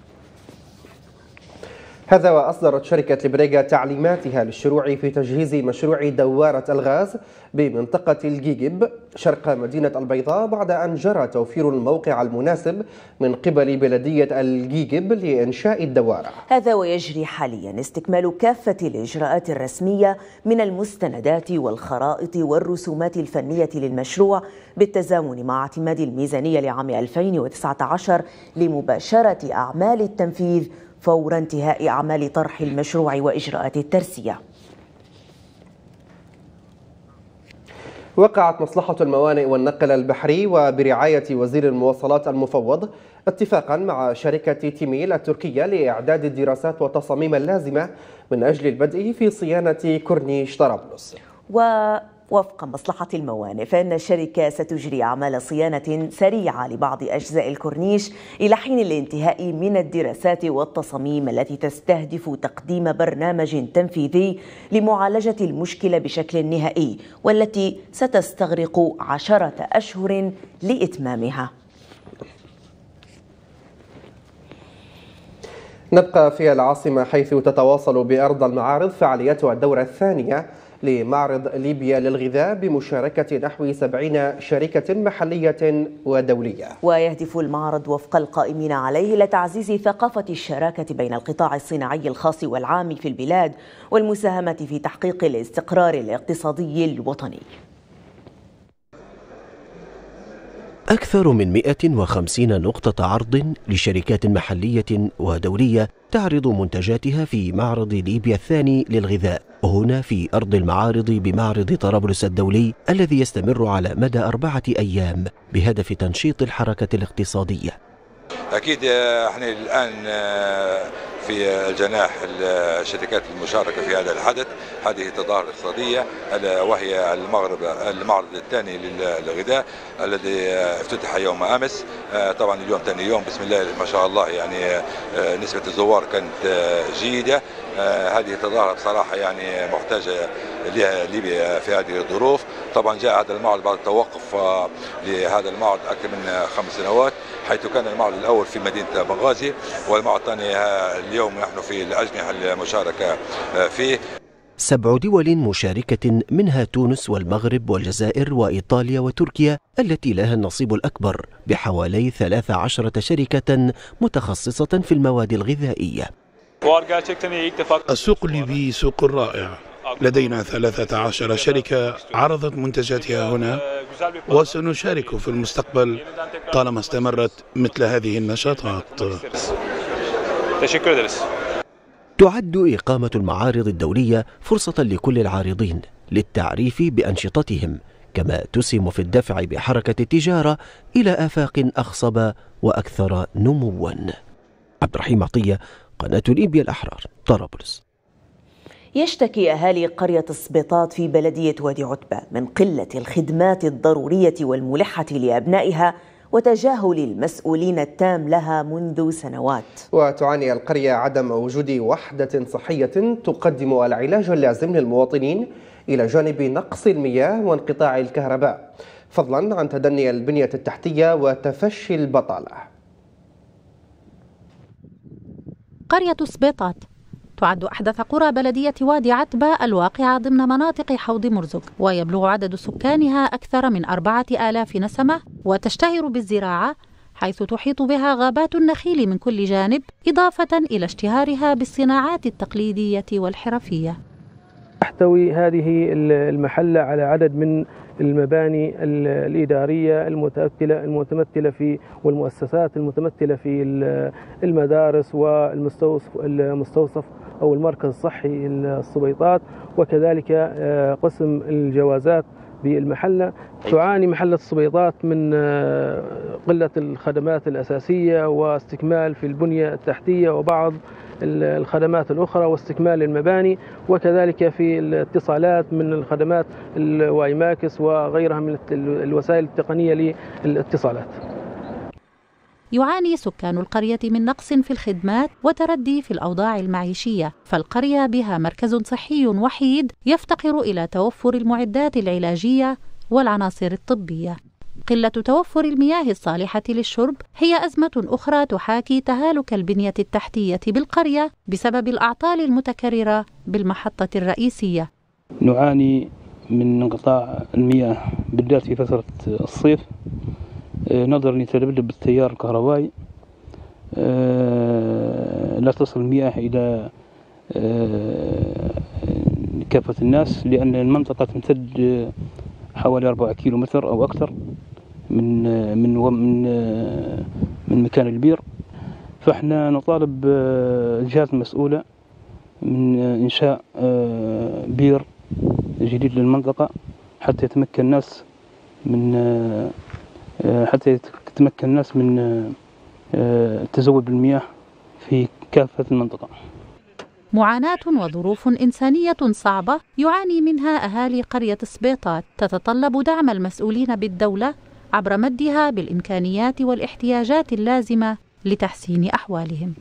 هذا وأصدرت شركة ليبريغا تعليماتها للشروع في تجهيز مشروع دوارة الغاز بمنطقة الجيجب شرق مدينة البيضاء بعد أن جرى توفير الموقع المناسب من قبل بلدية الجيجب لإنشاء الدوارة. هذا ويجري حاليا استكمال كافة الإجراءات الرسمية من المستندات والخرائط والرسومات الفنية للمشروع بالتزامن مع اعتماد الميزانية لعام ألفين وتسعة عشر لمباشرة أعمال التنفيذ فور انتهاء أعمال طرح المشروع وإجراءات الترسية. وقعت مصلحة الموانئ والنقل البحري وبرعاية وزير المواصلات المفوض اتفاقا مع شركة تيميل التركية لإعداد الدراسات والتصاميم اللازمة من أجل البدء في صيانة كورنيش طرابلس. ووفق مصلحة الموانئ فإن الشركة ستجري أعمال صيانة سريعة لبعض أجزاء الكورنيش إلى حين الانتهاء من الدراسات والتصاميم التي تستهدف تقديم برنامج تنفيذي لمعالجة المشكلة بشكل نهائي، والتي ستستغرق عشرة أشهر لإتمامها. نبقى في العاصمة حيث تتواصل بأرض المعارض فعالياتها الدورة الثانية لمعرض ليبيا للغذاء بمشاركة نحو سبعين شركة محلية ودولية. ويهدف المعرض وفق القائمين عليه لتعزيز ثقافة الشراكة بين القطاع الصناعي الخاص والعام في البلاد والمساهمة في تحقيق الاستقرار الاقتصادي الوطني. أكثر من مئة وخمسين نقطة عرض لشركات محلية ودولية تعرض منتجاتها في معرض ليبيا الثاني للغذاء هنا في أرض المعارض بمعرض طرابلس الدولي الذي يستمر على مدى أربعة أيام بهدف تنشيط الحركة الاقتصادية. أكيد احنا الآن في جناح الشركات المشاركة في هذا الحدث، هذه تظاهرة اقتصادية وهي المغرب المعرض الثاني للغذاء الذي افتتح يوم أمس. طبعا اليوم ثاني يوم بسم الله ما شاء الله، يعني نسبة الزوار كانت جيدة. هذه تظاهرة بصراحة يعني محتاجة لها ليبيا في هذه الظروف. طبعا جاء هذا المعرض بعد التوقف لهذا المعرض أكثر من خمس سنوات، حيث كان المعرض الأول في مدينة بنغازي والمعرض الثاني اليوم نحن في الأجنحة المشاركة فيه. سبع دول مشاركة منها تونس والمغرب والجزائر وإيطاليا وتركيا التي لها النصيب الأكبر بحوالي ثلاث عشرة شركة متخصصة في المواد الغذائية. السوق الليبي سوق رائع، لدينا ثلاثة عشر شركة عرضت منتجاتها هنا، وسنشارك في المستقبل طالما استمرت مثل هذه النشاطات. تعد إقامة المعارض الدولية فرصة لكل العارضين للتعريف بأنشطتهم، كما تسهم في الدفع بحركة التجارة إلى آفاق أخصب وأكثر نمواً. عبد الرحيم عطية، قناة ليبيا الأحرار، طرابلس. يشتكي أهالي قرية السبيطات في بلدية وادي عتبة من قلة الخدمات الضرورية والملحة لأبنائها وتجاهل المسؤولين التام لها منذ سنوات. وتعاني القرية عدم وجود وحدة صحية تقدم العلاج اللازم للمواطنين إلى جانب نقص المياه وانقطاع الكهرباء، فضلا عن تدني البنية التحتية وتفشي البطالة. قرية سبيطات تعد أحدث قرى بلدية وادي عتبة الواقعة ضمن مناطق حوض مرزق، ويبلغ عدد سكانها أكثر من أربعة آلاف نسمة، وتشتهر بالزراعة حيث تحيط بها غابات النخيل من كل جانب، إضافة إلى اشتهارها بالصناعات التقليدية والحرفية. تحتوي هذه المحلة على عدد من المباني الإدارية المتمثلة المتمثلة في والمؤسسات المتمثلة في المدارس والمستوصف أو المركز الصحي السبيطات، وكذلك قسم الجوازات بالمحلة. تعاني محلة السبيطات من قلة الخدمات الأساسية واستكمال في البنية التحتية وبعض الخدمات الأخرى واستكمال المباني، وكذلك في الاتصالات من الخدمات الوايماكس وغيرها من الوسائل التقنية للاتصالات. يعاني سكان القرية من نقص في الخدمات وتردي في الأوضاع المعيشية، فالقرية بها مركز صحي وحيد يفتقر إلى توفر المعدات العلاجية والعناصر الطبية. قلة توفر المياه الصالحة للشرب هي أزمة أخرى تحاكي تهالك البنية التحتية بالقرية بسبب الأعطال المتكررة بالمحطة الرئيسية. نعاني من انقطاع المياه بالذات في فترة الصيف نظرا لتلبلب التيار الكهربائي. لا تصل المياه إلى كافة الناس لأن المنطقة تمتد حوالي أربعة كيلو متر أو أكثر من من من من مكان البير. فإحنا نطالب الجهات المسؤولة من إنشاء بير جديد للمنطقة حتى يتمكن الناس من حتى يتمكن الناس من التزود بالمياه في كافة المنطقة. معاناة وظروف إنسانية صعبة يعاني منها أهالي قرية سبيطات، تتطلب دعم المسؤولين بالدولة عبر مدها بالإمكانيات والاحتياجات اللازمة لتحسين أحوالهم.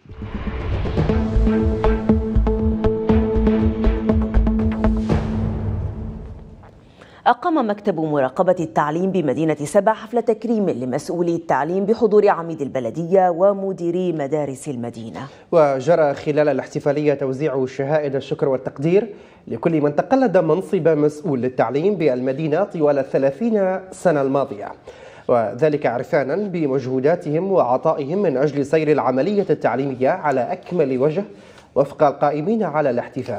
أقام مكتب مراقبة التعليم بمدينة سبع حفل تكريم لمسؤولي التعليم بحضور عميد البلدية ومديري مدارس المدينة. وجرى خلال الاحتفالية توزيع شهائد الشكر والتقدير لكل من تقلد منصب مسؤول للتعليم بالمدينة طوال الثلاثين سنة الماضية، وذلك عرفانا بمجهوداتهم وعطائهم من أجل سير العملية التعليمية على أكمل وجه وفق القائمين على الاحتفال.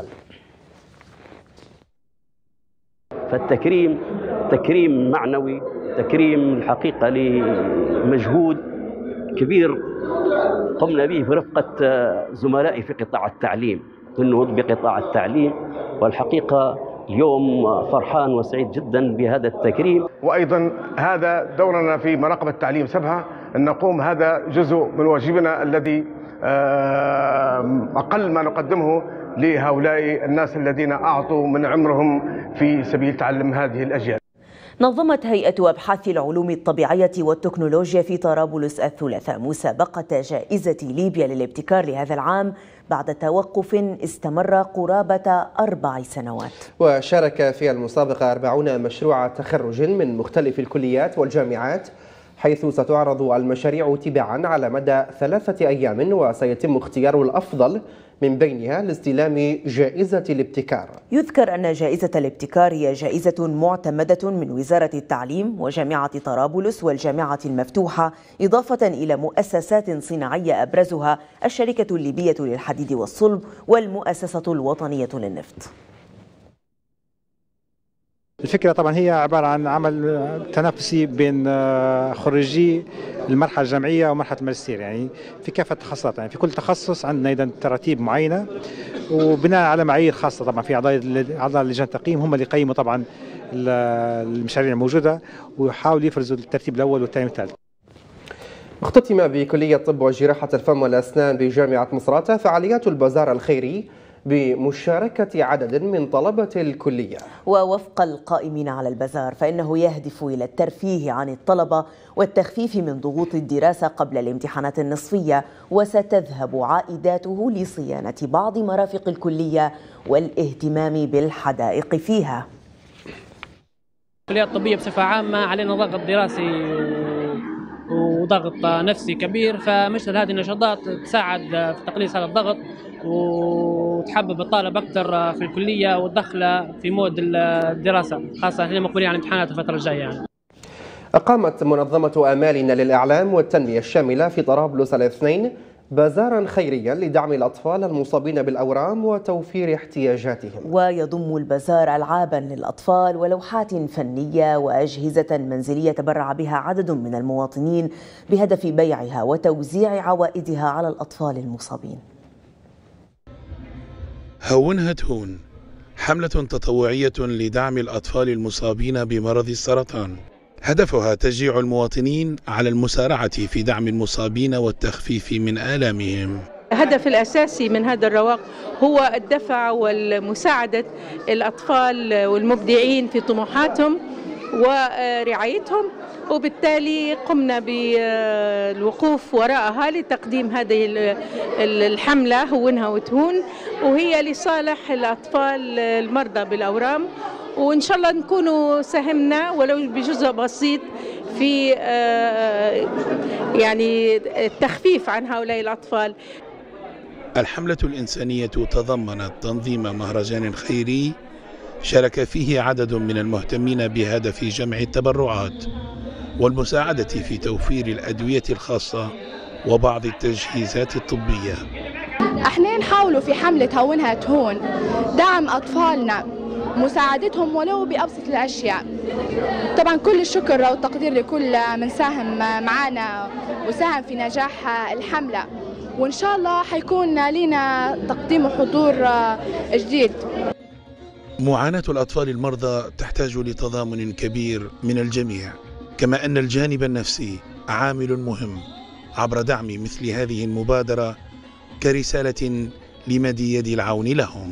فالتكريم تكريم معنوي، تكريم الحقيقة لمجهود كبير قمنا به برفقة زملائي في قطاع التعليم، النهوض بقطاع التعليم، والحقيقة اليوم فرحان وسعيد جدا بهذا التكريم. وأيضا هذا دورنا في مراقبة التعليم سبها، أن نقوم هذا جزء من واجبنا الذي أقل ما نقدمه لهؤلاء الناس الذين أعطوا من عمرهم في سبيل تعلم هذه الأجيال. نظمت هيئة أبحاث العلوم الطبيعية والتكنولوجيا في طرابلس الثلاثاء مسابقة جائزة ليبيا للابتكار لهذا العام بعد توقف استمر قرابة أربع سنوات. وشارك في المسابقة أربعون مشروع تخرج من مختلف الكليات والجامعات، حيث ستعرض المشاريع تباعا على مدى ثلاثة أيام، وسيتم اختيار الأفضل من بينها لاستلام جائزة الابتكار. يذكر أن جائزة الابتكار هي جائزة معتمدة من وزارة التعليم وجامعة طرابلس والجامعة المفتوحة، إضافة إلى مؤسسات صناعية أبرزها الشركة الليبية للحديد والصلب والمؤسسة الوطنية للنفط. الفكرة طبعا هي عبارة عن عمل تنافسي بين خريجي المرحلة الجامعية ومرحلة الماجستير، يعني في كافة التخصصات. يعني في كل تخصص عندنا أيضا تراتيب معينة وبناء على معايير خاصة. طبعا في أعضاء أعضاء لجان التقييم هم اللي يقيموا طبعا المشاريع الموجودة ويحاولوا يفرزوا الترتيب الأول والثاني والثالث. اختتم بكلية طب وجراحة الفم والأسنان بجامعة مصراتة فعاليات البازار الخيري بمشاركة عدد من طلبة الكلية. ووفق القائمين على البازار فإنه يهدف إلى الترفيه عن الطلبة والتخفيف من ضغوط الدراسة قبل الامتحانات النصفية، وستذهب عائداته لصيانة بعض مرافق الكلية والاهتمام بالحدائق فيها. الكليات الطبية بصفة عامة علينا ضغط دراسي وضغط نفسي كبير، فمثل هذه النشاطات تساعد في تقليص هذا الضغط وتحبب الطالب أكثر في الكلية وتدخله في مود الدراسة، خاصة احنا مقبلين على امتحانات الفترة الجاية يعني. أقامت منظمة آمالنا للإعلام والتنمية الشاملة في طرابلس الاثنين بازارا خيريا لدعم الأطفال المصابين بالأورام وتوفير احتياجاتهم. ويضم البازار ألعابا للأطفال ولوحات فنية وأجهزة منزلية تبرع بها عدد من المواطنين بهدف بيعها وتوزيع عوائدها على الأطفال المصابين. هونها تهون، حملة تطوعية لدعم الأطفال المصابين بمرض السرطان، هدفها تشجيع المواطنين على المسارعة في دعم المصابين والتخفيف من آلامهم. الهدف الأساسي من هذا الرواق هو الدفع والمساعدة الأطفال والمبدعين في طموحاتهم ورعايتهم، وبالتالي قمنا بالوقوف وراءها لتقديم هذه الحملة هونها وتهون، وهي لصالح الأطفال المرضى بالأورام، وإن شاء الله نكونوا ساهمنا ولو بجزء بسيط في يعني التخفيف عن هؤلاء الأطفال. الحملة الإنسانية تضمنت تنظيم مهرجان خيري شارك فيه عدد من المهتمين بهدف جمع التبرعات والمساعدة في توفير الأدوية الخاصة وبعض التجهيزات الطبية. احنا نحاولوا في حملة هونها تهون دعم أطفالنا، مساعدتهم ولو بأبسط الأشياء. طبعا كل الشكر والتقدير لكل من ساهم معنا وساهم في نجاح الحملة، وإن شاء الله حيكون لنا تقديم حضور جديد. معاناة الأطفال المرضى تحتاج لتضامن كبير من الجميع، كما أن الجانب النفسي عامل مهم عبر دعم مثل هذه المبادرة كرسالة لمد يد العون لهم.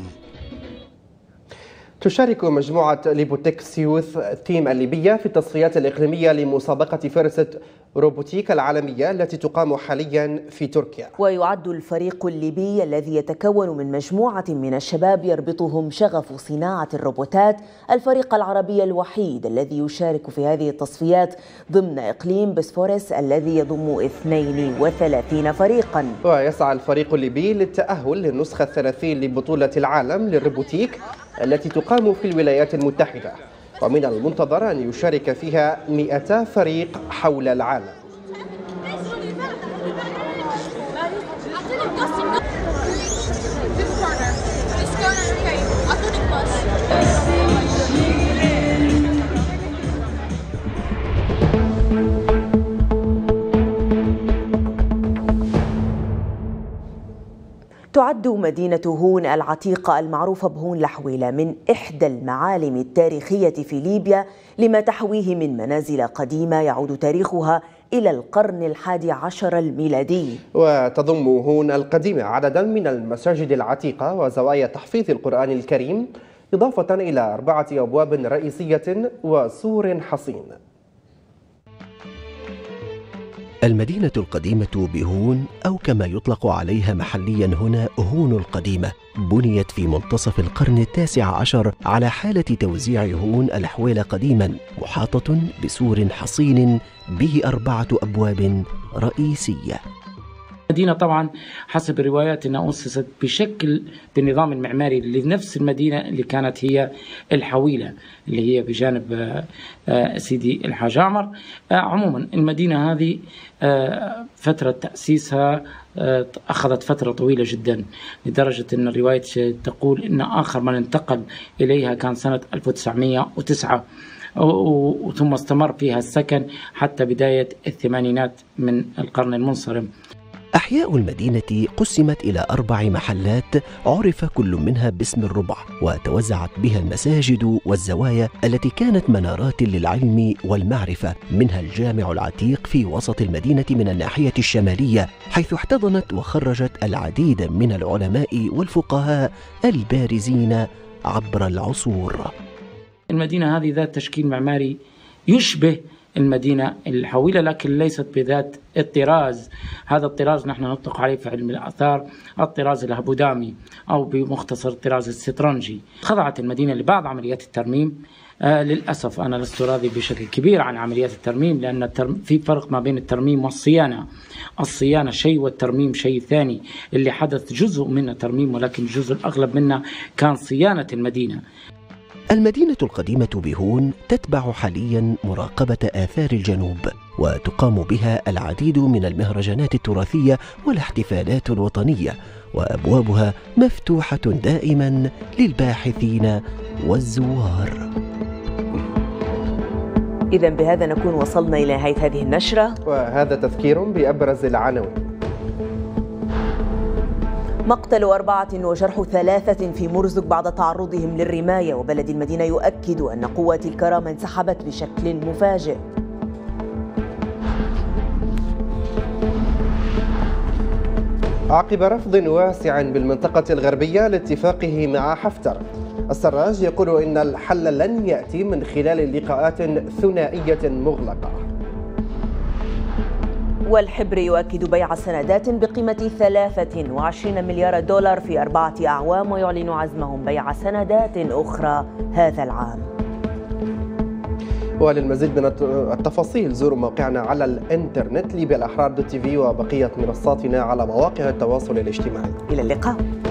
تشارك مجموعة ليبوتكس يوث تيم الليبية في التصفيات الإقليمية لمسابقة فرصة روبوتيك العالمية التي تقام حاليا في تركيا. ويعد الفريق الليبي الذي يتكون من مجموعة من الشباب يربطهم شغف صناعة الروبوتات الفريق العربي الوحيد الذي يشارك في هذه التصفيات ضمن إقليم بسفورس الذي يضم اثنين وثلاثين فريقا. ويسعى الفريق الليبي للتأهل للنسخة الثلاثين لبطولة العالم للروبوتيك التي تقام في الولايات المتحدة، ومن المنتظر أن يشارك فيها مئتا فريق حول العالم. تعد مدينة هون العتيقة المعروفة بهون لحويلة من إحدى المعالم التاريخية في ليبيا لما تحويه من منازل قديمة يعود تاريخها إلى القرن الحادي عشر الميلادي. وتضم هون القديمة عددا من المساجد العتيقة وزوايا تحفيظ القرآن الكريم، إضافة إلى أربعة أبواب رئيسية وسور حصين. المدينة القديمة بهون أو كما يطلق عليها محليا هنا هون القديمة بنيت في منتصف القرن التاسع عشر على حالة توزيع هون الحويلة قديما، محاطة بسور حصين به أربعة أبواب رئيسية. المدينة طبعا حسب الروايات أنها أسست بشكل بالنظام المعماري لنفس المدينة اللي كانت هي الحويلة اللي هي بجانب سيدي الحاج عمر. عموما المدينة هذه فترة تأسيسها أخذت فترة طويلة جدا، لدرجة أن الرواية تقول أن آخر من انتقل إليها كان سنة ألف وتسعمئة وتسعة، وثم استمر فيها السكن حتى بداية الثمانينات من القرن المنصرم. أحياء المدينة قسمت إلى أربع محلات عرف كل منها باسم الربع، وتوزعت بها المساجد والزوايا التي كانت منارات للعلم والمعرفة، منها الجامع العتيق في وسط المدينة من الناحية الشمالية، حيث احتضنت وخرجت العديد من العلماء والفقهاء البارزين عبر العصور. المدينة هذه ذات تشكيل معماري يشبه المدينة الحويلة، لكن ليست بذات الطراز. هذا الطراز نحن نطلق عليه في علم الآثار الطراز الهبودامي، أو بمختصر الطراز السترنجي. خضعت المدينة لبعض عمليات الترميم. آه للأسف أنا لست راضي بشكل كبير عن عمليات الترميم، لأن الترم... في فرق ما بين الترميم والصيانة. الصيانة شيء والترميم شيء ثاني. اللي حدث جزء منه ترميم، ولكن الجزء الأغلب منه كان صيانة المدينة. المدينة القديمة بهون تتبع حاليا مراقبة آثار الجنوب، وتقام بها العديد من المهرجانات التراثية والاحتفالات الوطنية، وأبوابها مفتوحة دائما للباحثين والزوار. إذا بهذا نكون وصلنا إلى نهاية هذه النشرة، وهذا تذكير بأبرز العناوين. مقتل أربعة وجرح ثلاثة في مرزق بعد تعرضهم للرماية، وبلد المدينة يؤكد أن قوات الكرامة انسحبت بشكل مفاجئ. عقب رفض واسع بالمنطقة الغربية لاتفاقه مع حفتر، السراج يقول إن الحل لن يأتي من خلال لقاءات ثنائية مغلقة. والحبر يؤكد بيع سندات بقيمة ثلاثة وعشرين مليار دولار في أربعة أعوام، ويعلن عزمهم بيع سندات أخرى هذا العام. وللمزيد من التفاصيل زوروا موقعنا على الانترنت ليبيا الأحرار دوت تي في، وبقية منصاتنا على مواقع التواصل الاجتماعي. إلى اللقاء.